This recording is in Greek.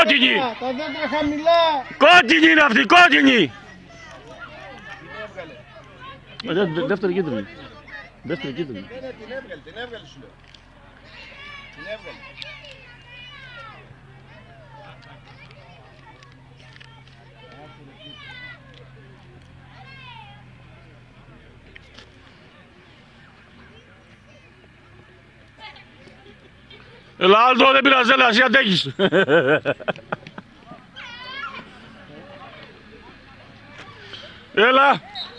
κόκκινη. Τα δέντρα χαμηλά. Κόκκινη είναι αυτή, κόκκινη. Δεύτερη κίτρινη. Δεύτερη κίτρινη. Την έβγαλε σου λέω. Την έβγαλε. Έλα, Άλτο, δεν πειράζει, έλα, εσύ αντέχεις. Έλα.